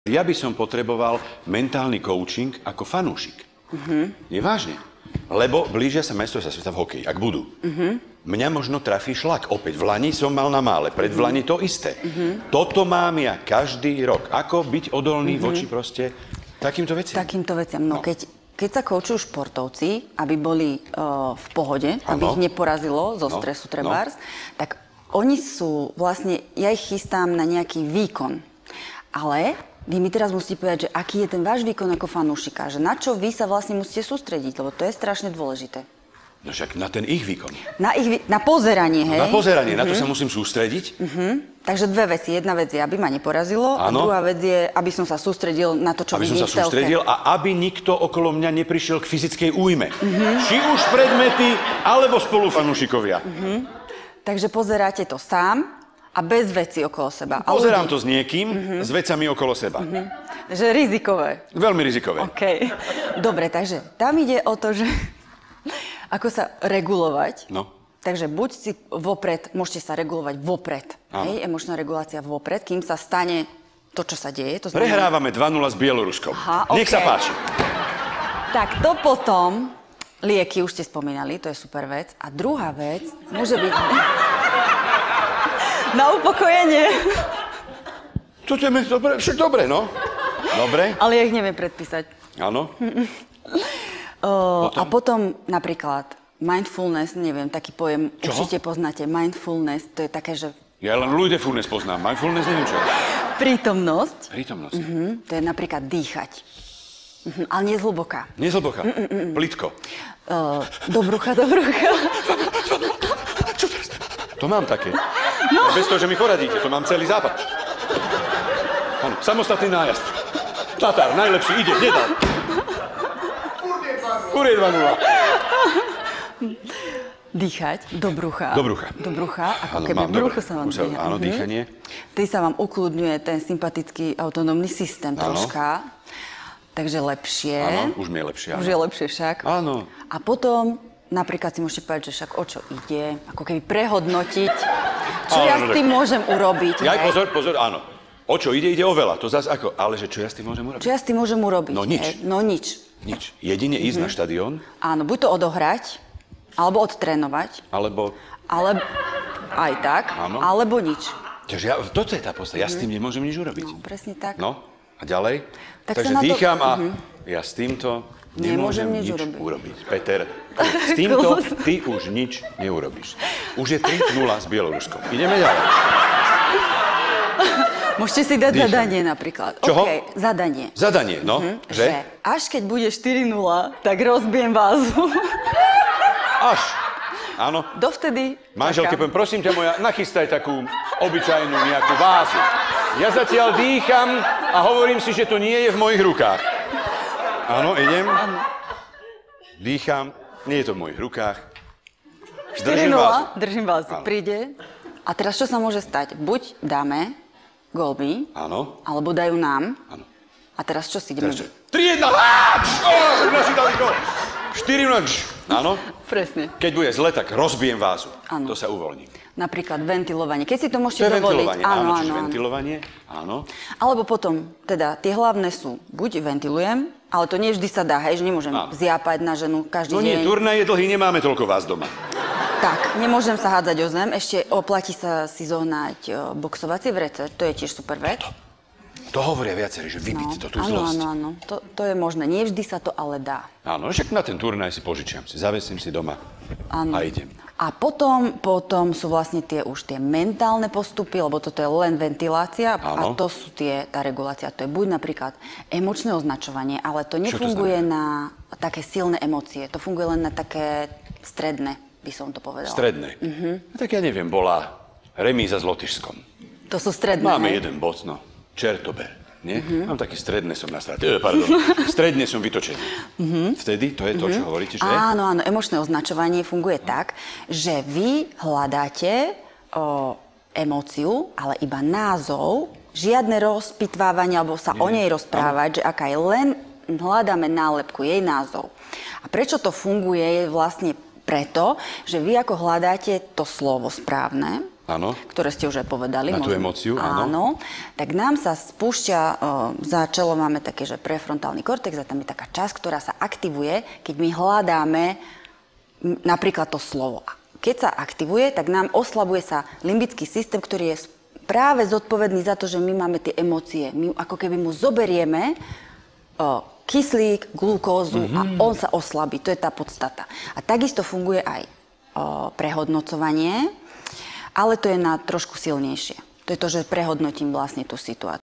Ja by som potreboval mentálny coaching ako fanúšik. Nie vážne. Lebo blížia sa majstrovstvá sveta v hokeji, ak budú. Mňa možno trafí šlak. Opäť v lani som mal na mále, pred v lani to isté. Toto mám ja každý rok. Ako byť odolný voči proste takýmto veciam? Takýmto veciam. No. Keď sa koučujú športovci, aby boli v pohode, aby ich neporazilo zo stresu trebárs, tak oni sú vlastne, ja ich chystám na nejaký výkon. Ale vy mi teraz musíte povedať, že aký je ten váš výkon ako fanúšika, že na čo vy sa vlastne musíte sústrediť, lebo to je strašne dôležité. No však na ten ich výkon. Na pozeranie, hej? Na pozeranie, na to sa musím sústrediť. Takže dve veci. Jedna vec je, aby ma neporazilo, a druhá vec je, aby som sa sústredil na to, čo vidím v telke. Aby som sa sústredil a aby nikto okolo mňa neprišiel k fyzickej újme. Či už predmety, alebo spolufanúšikovia. Takže pozeráte to sám. A bez veci okolo seba. Pozerám to s niekým, s vecami okolo seba. Že rizikové. Veľmi rizikové. OK. Dobre, takže tam ide o to, že ako sa regulovať. No. Takže buď si vopred, môžete sa regulovať vopred. Hej, emočná regulácia vopred, kým sa stane to, čo sa deje. To znamená... Prehrávame 2-0 s Bieloruskom. Nech sa páči. Tak to potom, lieky už ste spomínali, to je super vec. A druhá vec môže byť... Na upokojenie. To je dobre, však dobre, no. Dobre. Ale ja ich neviem predpísať. Áno. A potom napríklad mindfulness, neviem, taký pojem, určite poznáte. Mindfulness, to je také, že... Ja len mindfulness poznám. Mindfulness neviem čo. Prítomnosť. Prítomnosť. To je napríklad dýchať. Ale nie zhlboka. Nie zhlboka. Plitko. Do brucha, do brucha. Čo to je? To mám také. No. Bez toho, že mi poradíte, to mám celý západ. Áno, samostatný nájazd. Tatár, najlepší, ide, nedal. Kurie 2-0. Dýchať do brucha. Do brucha. Do brucha, ako keby brucho sa vám dýcha. Áno, dýchanie. Tým sa vám ukludňuje ten sympatický autonómny systém troška. Takže lepšie. Áno, už mi je lepšie. Už je lepšie však. Áno. A potom... Napríklad si môžete povedať, že však o čo ide, ako keby prehodnotiť, čo ja s tým môžem urobiť. Ja pozor, áno. O čo ide o veľa, to zase ako, ale že čo ja s tým môžem urobiť? Čo ja s tým môžem urobiť? No nič. Nič. Jedine ísť na štadión. Áno, buď to odohrať, alebo odtrénovať. Alebo aj tak, alebo nič. Takže toto je tá podstata, ja s tým nemôžem nič urobiť. No, presne tak. No, a ďalej? Takže to... dýcham a ja s týmto... Nemôžem nič urobiť. Peter, s týmto ty už nič neurobíš. Už je 3-0 s Bieloruskom. Ideme ďalej. Môžete si dať zadanie napríklad. Čoho? Okay, zadanie. Zadanie, no. Že? Až keď bude 4-0, tak rozbijem vázu. Až. Áno. Dovtedy... Manželke poviem, prosím ťa moja, nachystaj takú obyčajnú nejakú vázu. Ja zatiaľ dýcham a hovorím si, že to nie je v mojich rukách. Áno, idem. Dýcham. Nie je to v mojich rukách. Držím vázu. Príde. A teraz čo sa môže stať? Buď dáme gólby, alebo dajú nám. Áno. A teraz čo si ideme? 3-1! Naši dali gól! 4-0. Áno. Presne. Keď bude zle, tak rozbijem vázu. Áno. To sa uvoľní. Napríklad ventilovanie. Keď si to môžete dovoliť. Áno, ventilovanie. Áno. Alebo potom, teda, tie hlavné sú, buď ventilujem, ale to nie vždy sa dá, hej, že nemôžem zjapať na ženu každý deň. No nie, turnaj je dlhý, nemáme toľko vás doma. Tak, nemôžem sa hádzať o zem. Ešte oplatí sa si zohnať boxovacie vrece, to je tiež super vec. To hovoria viacerí, že vybiť tú zlosť. Áno. To je možné. Nie vždy sa to ale dá. Áno, však na ten turnaj si požičiam, si zavesím si doma a idem. A potom sú vlastne už tie mentálne postupy, lebo toto je len ventilácia a to sú tá regulácia. To je buď napríklad emočné označovanie, ale to nefunguje na také silné emócie. To funguje len na také stredné, by som to povedala. Stredné? Tak ja neviem, bola remíza s Lotyšskom. To sú stredné, Máme jeden bod, no. Čertober, nie? Mám také stredné som stredne som vytočený. Vtedy to je to, čo hovoríte, že? Áno, emočné označovanie funguje tak, že vy hľadáte emóciu, ale iba názov, žiadne rozpitvávanie, alebo sa o nej rozprávať, že aká je, len hľadáme nálepku, jej názov. A prečo to funguje, je vlastne preto, že vy ako hľadáte to slovo správne, Áno. Ktoré ste už aj povedali. Na tú emóciu, áno. Áno. Tak nám sa spúšťa, za čelo máme také, že prefrontálny kortex a tam je taká časť, ktorá sa aktivuje, keď my hľadáme napríklad to slovo. Keď sa aktivuje, tak nám oslabuje sa limbický systém, ktorý je práve zodpovedný za to, že my máme tie emócie. My ako keby mu zoberieme kyslík, glukózu a on sa oslabí. To je tá podstata. A takisto funguje aj prehodnocovanie, ale to je na trošku silnejšie. To je to, že prehodnotím vlastne tú situáciu.